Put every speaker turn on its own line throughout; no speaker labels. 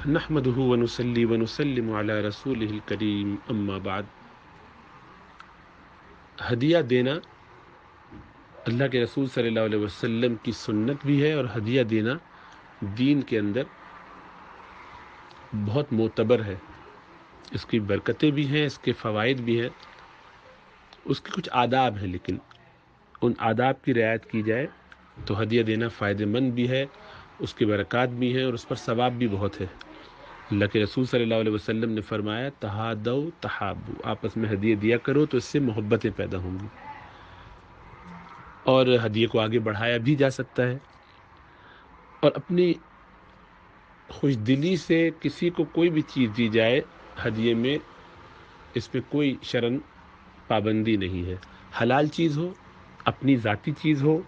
نحمده ونصلي ونسلم على رسوله الكريم اما بعد۔ ہدیہ دینا اللہ کے رسول صلی اللہ علیہ وسلم کی سنت بھی ہے، اور ہدیہ دینا دین کے اندر بہت معتبر ہے۔ اس کی برکتیں بھی ہیں، اس کے فوائد بھی ہیں، اس کے کچھ آداب ہیں، لیکن ان آداب کی رعایت کی جائے تو ہدیہ دینا فائدہ مند بھی ہے، اس کی برکات بھی ہیں اور اس پر ثواب بھی بہت ہے۔ اللہ کے رسول صلی اللہ علیہ وسلم نے فرمایا تہادو تحابو، آپس میں ہدیے دیا کرو تو اس سے محبتیں پیدا ہوں گی، اور ہدیے کو آگے بڑھایا بھی جا سکتا ہے، اور اپنی خوش دلی سے کسی کو کوئی بھی چیز دی جائے ہدیے میں، اس میں کوئی شرعن پابندی نہیں ہے۔ حلال چیز ہو، اپنی ذاتی چیز ہو،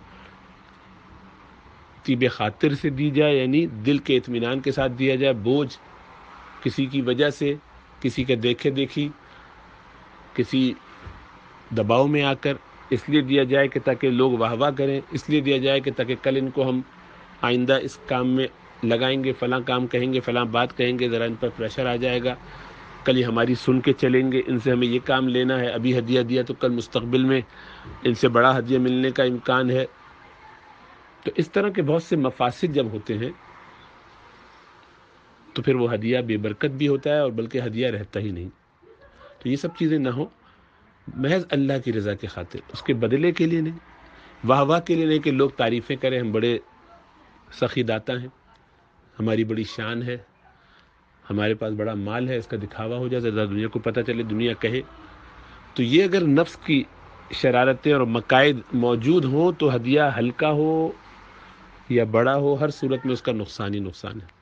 طیب خاطر سے دی جائے، یعنی دل کے اطمینان کے ساتھ دیا جائے، بوجھ کسی کی وجہ سے، کسی کے دیکھے دیکھی، کسی دباؤ میں آ کر اس لیے دیا جائے کہ تاکہ لوگ واہ واہ کریں، اس لیے دیا جائے کہ تاکہ کل ان کو ہم آئندہ اس کام میں لگائیں گے، فلاں کام کہیں گے، فلاں بات کہیں گے، ذرا ان پر پریشر آ جائے گا، کل یہ ہماری سن کے چلیں گے، ان سے ہمیں یہ کام لینا ہے، ابھی ہدیہ دیا تو کل مستقبل میں ان سے بڑا ہدیہ ملنے کا امکان ہے۔ تو اس طرح کے بہت سے مفاسد جب ہوتے ہیں تو پھر وہ ہدیہ بے برکت بھی ہوتا ہے، اور بلکہ ہدیہ رہتا ہی نہیں۔ تو یہ سب چیزیں نہ ہوں، محض اللہ کی رضا کی خاطر، اس کے بدلے کے لیے نہیں، واہ واہ کے لیے نہیں کہ لوگ تعریفیں کریں ہم بڑے سخی داتا ہیں، ہماری بڑی شان ہے، ہمارے پاس بڑا مال ہے، اس کا دکھاوا ہو جائے، زیادہ دنیا کو پتہ چلے، دنیا کہے۔ تو یہ اگر نفس کی شرارتیں اور مقاصد موجود ہوں تو ہدیہ ہلکا ہو یا بڑا ہو، ہر صورت میں اس کا نقصان ہی نقصان ہے۔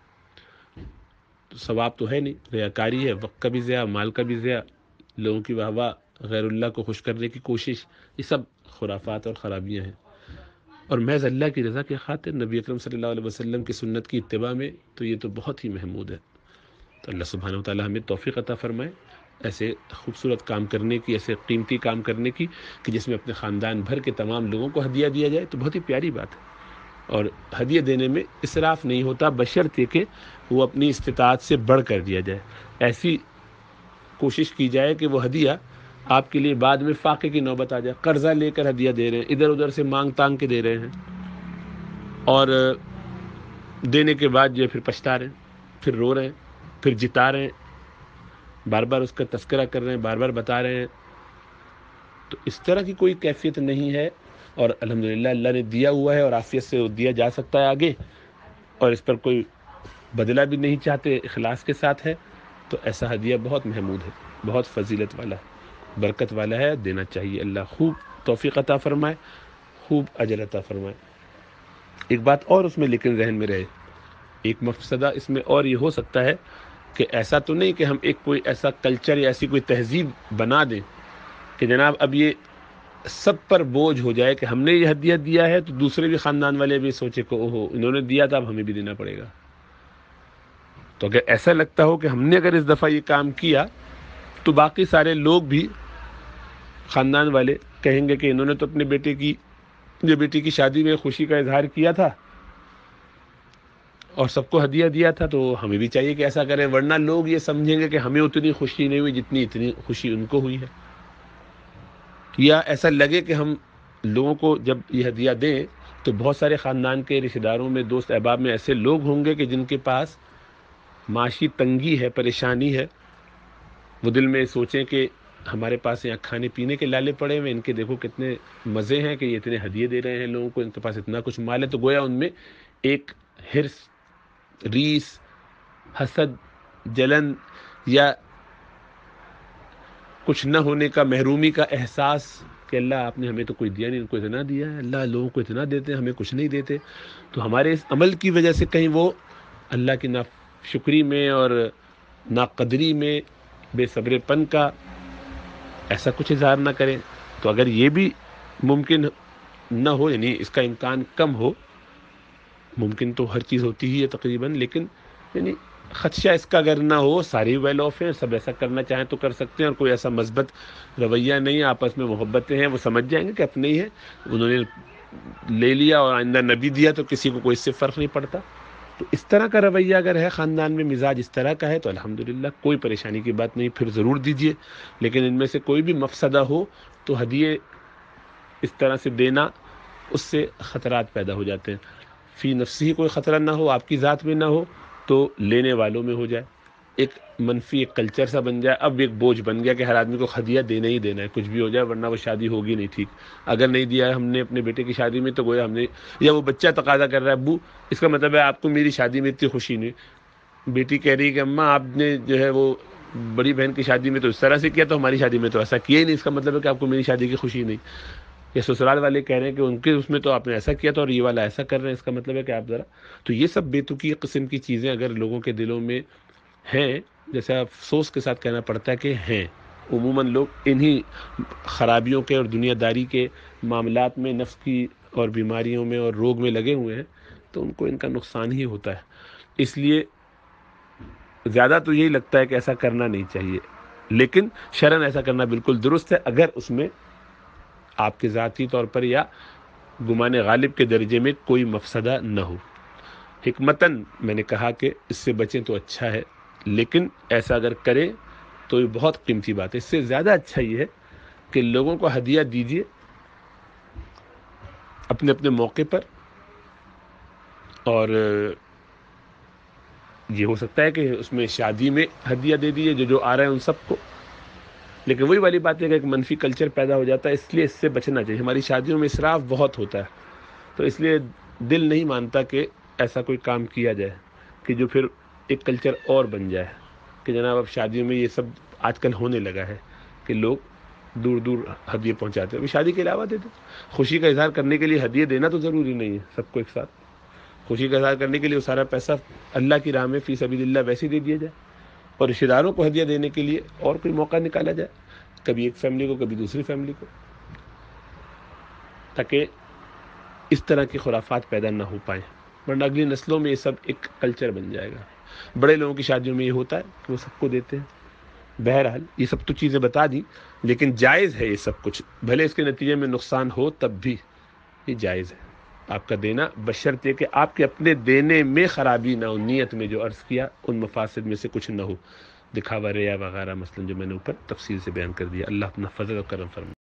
تو ثواب تو ہے نہیں، ریاکاری ہے، وقت کا بھی ضیاع، مال کا بھی ضیاع، لوگوں کی واہ واہ، غیر اللہ کو خوش کرنے کی کوشش، یہ سب خرافات اور خرابیاں ہیں۔ اور محض اللہ کی رضا کی خاطر، نبی اکرم صلی اللہ علیہ وسلم کی سنت کی اتباع میں، تو یہ تو بہت ہی محمود ہے۔ تو اللہ سبحانہ و تعالی ہمیں توفیق عطا فرمائے ایسے خوبصورت کام کرنے کی، ایسے قیمتی کام کرنے کی کہ جس میں اپنے خاندان بھر کے تمام لوگوں کو ہدیہ دیا جائے، تو بہت ہی پیاری بات ہے۔ اور ہدیہ دینے میں اسراف نہیں ہوتا، بشرطے کہ وہ اپنی استطاعت سے بڑھ کر دیا جائے۔ ایسی کوشش کی جائے کہ وہ ہدیہ آپ کے لیے بعد میں فاقے کی نوبت آ جائے، قرضہ لے کر ہدیہ دے رہے ہیں، ادھر ادھر سے مانگ تانگ کے دے رہے ہیں، اور دینے کے بعد جو ہے پھر پچھتا رہے ہیں، پھر رو رہے ہیں، پھر جتا رہے ہیں، بار بار اس کا تذکرہ کر رہے ہیں، بار بار بتا رہے ہیں۔ تو اس طرح کی کوئی کیفیت نہیں ہے، اور الحمدللہ اللہ نے دیا ہوا ہے، اور عافیت سے دیا جا سکتا ہے آگے، اور اس پر کوئی بدلہ بھی نہیں چاہتے، اخلاص کے ساتھ ہے، تو ایسا ہدیہ بہت محمود ہے، بہت فضیلت والا ہے، برکت والا ہے، دینا چاہیے۔ اللہ خوب توفیق عطا فرمائے، خوب اجر عطا فرمائے۔ ایک بات اور اس میں لیکن ذہن میں رہے، ایک مفسدہ اس میں اور یہ ہو سکتا ہے کہ ایسا تو نہیں کہ ہم ایک کوئی ایسا کلچر یا ایسی کوئی تہذیب بنا دیں کہ جناب اب یہ سب پر بوجھ ہو جائے کہ ہم نے یہ ہدیہ دیا ہے تو دوسرے بھی خاندان والے بھی سوچے کہ اوہو انہوں نے دیا تھا، اب ہمیں بھی دینا پڑے گا۔ تو اگر ایسا لگتا ہو کہ ہم نے اگر اس دفعہ یہ کام کیا تو باقی سارے لوگ بھی خاندان والے کہیں گے کہ انہوں نے تو اپنے بیٹی کی شادی میں خوشی کا اظہار کیا تھا اور سب کو ہدیہ دیا تھا، تو ہمیں بھی چاہیے کہ ایسا کریں، ورنہ لوگ یہ سمجھیں گے کہ ہمیں اتنی خوشی نہیں ہوئی جتنی اتنی خوشی ان کو ہوئی ہے۔ یا ایسا لگے کہ ہم لوگوں کو جب یہ ہدیہ دیں تو بہت سارے خاندان کے رشتہ داروں میں، دوست احباب میں ایسے لوگ ہوں گے کہ جن کے پاس معاشی تنگی ہے، پریشانی ہے، وہ دل میں سوچیں کہ ہمارے پاس یہاں کھانے پینے کے لالے پڑے ہوئے، ان کے دیکھو کتنے مزے ہیں کہ یہ اتنے ہدیے دے رہے ہیں لوگوں کو، ان کے پاس اتنا کچھ مال ہے، تو گویا ان میں ایک حرص، ریس، حسد، جلن یا کچھ نہ ہونے کا، محرومی کا احساس کہ اللہ آپ نے ہمیں تو کوئی دیا نہیں، ان کو اتنا دیا ہے، اللہ لوگوں کو اتنا دیتے ہیں ہمیں کچھ نہیں دیتے۔ تو ہمارے اس عمل کی وجہ سے کہیں وہ اللہ کی ناشکری میں اور ناقدری میں، بے صبر پن کا ایسا کچھ اظہار نہ کریں۔ تو اگر یہ بھی ممکن نہ ہو، یعنی اس کا امکان کم ہو، ممکن تو ہر چیز ہوتی ہی ہے تقریباً، لیکن یعنی خدشہ اس کا اگر نہ ہو، ساری ویل آف ہیں، سب ایسا کرنا چاہیں تو کر سکتے ہیں، اور کوئی ایسا مثبت رویہ نہیں، آپس میں محبتیں ہیں، وہ سمجھ جائیں گے کہ اپنے ہی ہیں، انہوں نے لے لیا اور آئندہ نبی دیا تو کسی کو کوئی اس سے فرق نہیں پڑتا۔ تو اس طرح کا رویہ اگر ہے خاندان میں، مزاج اس طرح کا ہے تو الحمدللہ کوئی پریشانی کی بات نہیں، پھر ضرور دیجیے. لیکن ان میں سے کوئی بھی مفسدہ ہو تو ہدیے اس طرح سے دینا، اس سے خطرات پیدا ہو جاتے ہیں. فی نفسی کوئی خطرہ نہ ہو، آپ کی ذات میں نہ ہو، تو لینے والوں میں ہو جائے. ایک منفی ایک کلچر سا بن جائے، اب ایک بوجھ بن گیا کہ ہر آدمی کو ہدیہ دینا ہی دینا ہے، کچھ بھی ہو جائے ورنہ وہ شادی ہوگی نہیں ٹھیک. اگر نہیں دیا ہے ہم نے اپنے بیٹے کی شادی میں تو گویا ہم نے، یا وہ بچہ تقاضا کر رہا ہے ابو اس کا مطلب ہے آپ کو میری شادی میں اتنی خوشی نہیں. بیٹی کہہ رہی ہے کہ اماں آپ نے جو ہے وہ بڑی بہن کی شادی میں تو اس طرح سے کیا، تو ہماری شادی میں تو ایسا کیا ہی نہیں، اس کا مطلب ہے کہ آپ کو میری شادی کی خوشی نہیں. یا سسرال والے کہہ رہے ہیں کہ ان کے اس میں تو آپ نے ایسا کیا تھا اور یہ والا ایسا کر رہے ہیں، اس کا مطلب ہے کہ آپ ذرا. تو یہ سب بے تکی قسم کی چیزیں اگر لوگوں کے دلوں میں ہیں، جیسے افسوس کے ساتھ کہنا پڑتا ہے کہ ہیں، عموماً لوگ انہی خرابیوں کے اور دنیا داری کے معاملات میں، نفس کی اور بیماریوں میں اور روگ میں لگے ہوئے ہیں، تو ان کو ان کا نقصان ہی ہوتا ہے. اس لیے زیادہ تو یہی لگتا ہے کہ ایسا کرنا نہیں چاہیے، لیکن شرعاً ایسا کرنا بالکل درست ہے اگر اس میں آپ کے ذاتی طور پر یا گمان غالب کے درجے میں کوئی مفسدہ نہ ہو. حکمتاً میں نے کہا کہ اس سے بچیں تو اچھا ہے، لیکن ایسا اگر کریں تو یہ بہت قیمتی بات ہے. اس سے زیادہ اچھا یہ ہے کہ لوگوں کو ہدیہ دیجیے اپنے اپنے موقع پر، اور یہ ہو سکتا ہے کہ اس میں شادی میں ہدیہ دے دیجیے جو آ رہے ہیں ان سب کو. لیکن وہی والی بات ہے کہ ایک منفی کلچر پیدا ہو جاتا ہے، اس لیے اس سے بچنا چاہیے. ہماری شادیوں میں اسراف بہت ہوتا ہے، تو اس لیے دل نہیں مانتا کہ ایسا کوئی کام کیا جائے کہ جو پھر ایک کلچر اور بن جائے کہ جناب اب شادیوں میں یہ سب آج کل ہونے لگا ہے کہ لوگ دور دور ہدیے پہنچاتے ہیں. شادی کے علاوہ دے دیں، خوشی کا اظہار کرنے کے لیے ہدیے دینا تو ضروری نہیں ہے سب کو ایک ساتھ. خوشی کا اظہار کرنے کے لیے وہ سارا پیسہ اللہ کی راہ میں فی سبیل اللہ ویسے دے دیا جائے، اور رشتہ داروں کو ہدیہ دینے کے لیے اور کوئی موقع نکالا جائے، کبھی ایک فیملی کو کبھی دوسری فیملی کو، تاکہ اس طرح کی خرافات پیدا نہ ہو پائیں، ورنہ اگلی نسلوں میں یہ سب ایک کلچر بن جائے گا. بڑے لوگوں کی شادیوں میں یہ ہوتا ہے کہ وہ سب کو دیتے ہیں. بہرحال یہ سب تو چیزیں بتا دی، لیکن جائز ہے یہ سب کچھ، بھلے اس کے نتیجے میں نقصان ہو تب بھی یہ جائز ہے آپ کا دینا، بشرطے کہ آپ کے اپنے دینے میں خرابی نہ ہو، نیت میں جو عرض کیا ان مفاسد میں سے کچھ نہ ہو، دکھاوا ریا وغیرہ مثلا جو میں نے اوپر تفصیل سے بیان کر دیا. اللہ اپنا فضل و کرم فرمائے.